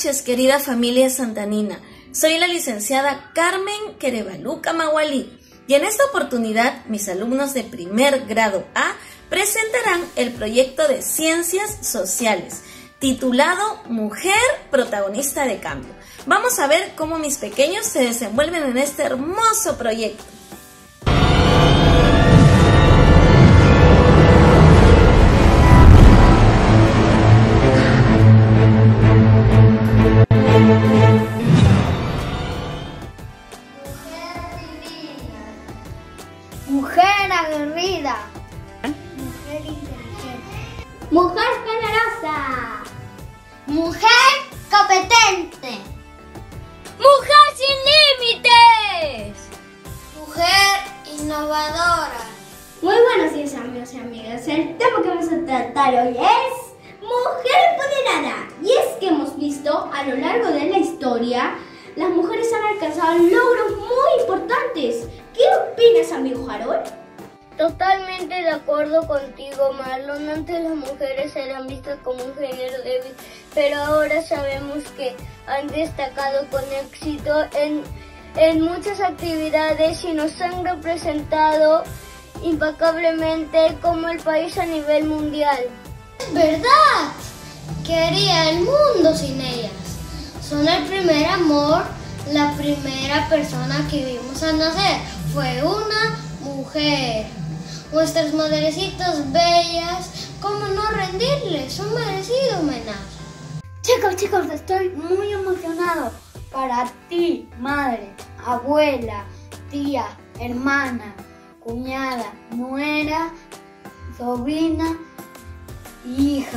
noches, querida familia santanina. Soy la licenciada Carmen Querevaluca Magualí y en esta oportunidad mis alumnos de primer grado A presentarán el proyecto de Ciencias Sociales titulado Mujer Protagonista de Cambio. Vamos a ver cómo mis pequeños se desenvuelven en este hermoso proyecto. Mujer aguerrida. Mujer inteligente. Mujer generosa. Mujer competente. Mujer sin límites. Mujer innovadora. Muy buenos días, amigos y amigas. El tema que vamos a tratar hoy es mujer empoderada. Y es que hemos visto a lo largo de la historia, las mujeres han alcanzado logros muy importantes. ¿Qué opinas, amigo Harold? Totalmente de acuerdo contigo, Marlon. Antes las mujeres eran vistas como un género débil, pero ahora sabemos que han destacado con éxito en muchas actividades y nos han representado impecablemente como el país a nivel mundial. ¿Verdad? ¿Qué haría el mundo sin ellas? Son el primer amor, la primera persona que vimos al nacer fue una mujer. Nuestras madrecitas bellas, ¿cómo no rendirles un merecido homenaje? Chicos, estoy muy emocionado. Para ti, madre, abuela, tía, hermana, cuñada, nuera, sobrina y hija.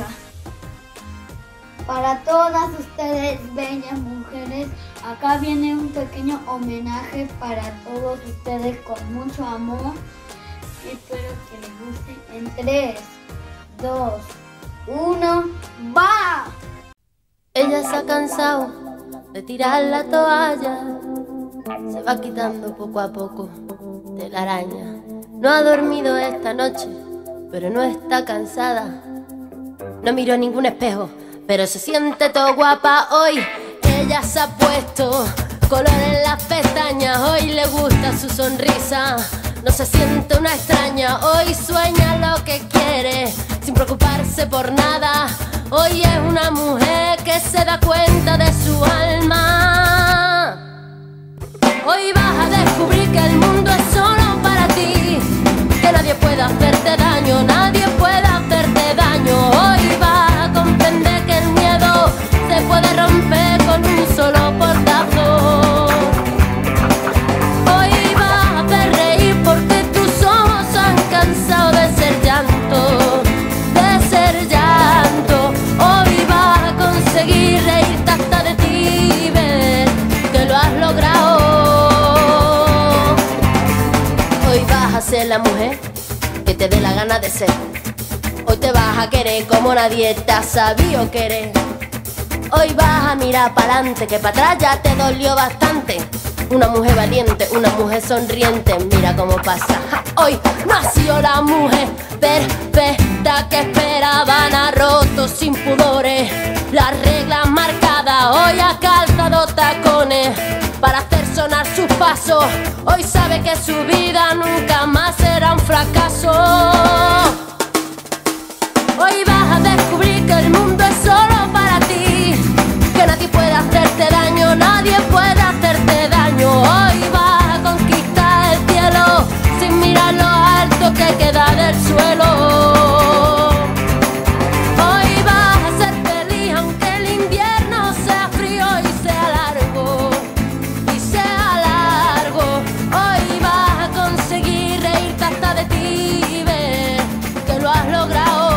Para todas ustedes, bellas mujeres, acá viene un pequeño homenaje para todos ustedes con mucho amor. Espero que les guste. En 3, 2, 1, ¡va! Ella se ha cansado de tirar la toalla, se va quitando poco a poco de la araña. No ha dormido esta noche, pero no está cansada. No miró ningún espejo, pero se siente todo guapa hoy. Ella se ha puesto color en las pestañas, hoy le gusta su sonrisa. No se siente una extraña, hoy sueña lo que quiere, sin preocuparse por nada. Hoy es una mujer que se da cuenta de su alma. Hoy vas a descubrir que el mundo es solo para ti, que nadie puede hacerte daño, nadie puede hacerte daño. Hoy vas a comprender que el miedo se puede romper con un solo portazo. Hoy vas a hacer reír porque tus ojos han cansado de ser llanto, de ser llanto. Hoy vas a conseguir reírte hasta de ti y ver que lo has logrado. Hoy vas a ser la mujer que te dé la gana de ser. Hoy te vas a querer como nadie te ha sabido querer. Hoy vas a mirar para adelante, que para atrás ya te dolió bastante. Una mujer valiente, una mujer sonriente, mira cómo pasa. Hoy nació la mujer perfecta que esperaban, ha roto sin pudores las reglas marcadas. Hoy ha calzado tacones para hacer sonar sus pasos. Hoy sabe que su vida nunca más será un fracaso. Hoy vas a descubrir que el mundo es solo para ti, que nadie puede hacerte daño, nadie puede hacerte daño. Hoy vas a conquistar el cielo sin mirar lo alto que queda del suelo. Hoy vas a ser feliz aunque el invierno sea frío y sea largo, y sea largo. Hoy vas a conseguir reírte hasta de ti y ver que lo has logrado.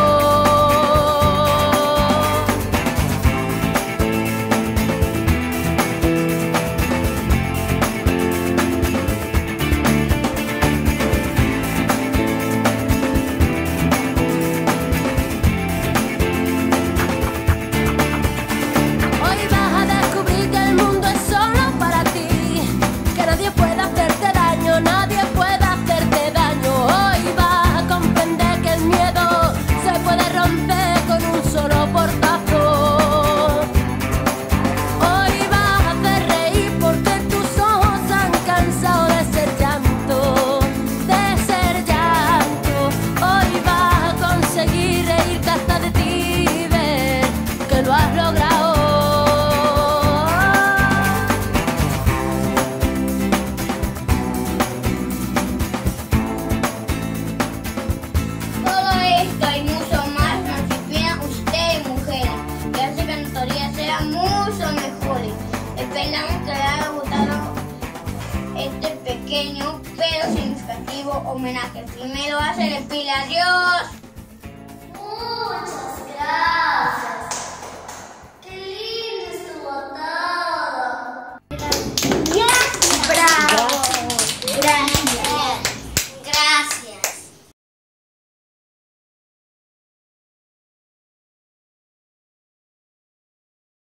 pequeño pero significativo homenaje. Primero a se le pila. Adiós. Muchas gracias.